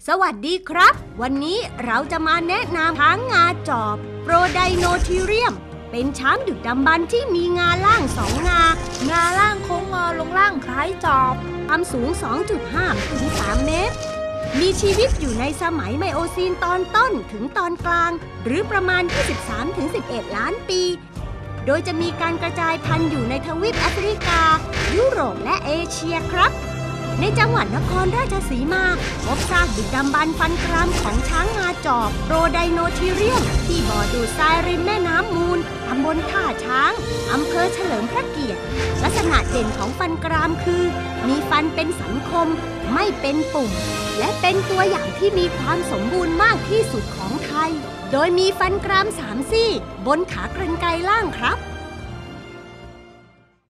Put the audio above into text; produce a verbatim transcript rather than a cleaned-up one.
สวัสดีครับวันนี้เราจะมาแนะนำช้างงาจอบโปรไดโนทีเรียมเป็นช้างดึกดำบรรพ์ที่มีงาล่างสองงางาล่างโค้งงอลงล่างคล้ายจอบความสูง สองจุดห้า ถึง สาม เมตรมีชีวิตอยู่ในสมัยไมโอซีนตอนต้นถึงตอนกลางหรือประมาณ ยี่สิบสามถึงสิบเอ็ด ล้านปีโดยจะมีการกระจายพันธุ์อยู่ในทวีปแอฟริกายุโรปและเอเชียครับในจังหวัดนครราชสีมาพบซากดึกดำบรรพ์ฟันกรามของช้างงาจอบโปรไดโนทีเรียมที่บ่อดูดทรายริมแม่น้ำมูลตำบลท่าช้างอำเภอเฉลิมพระเกียรติลักษณะเด่นของฟันกรามคือมีฟันเป็นสันคมไม่เป็นปุ่มและเป็นตัวอย่างที่มีความสมบูรณ์มากที่สุดของไทยโดยมีฟันกรามสามซี่บนขากรรไกรล่างครับ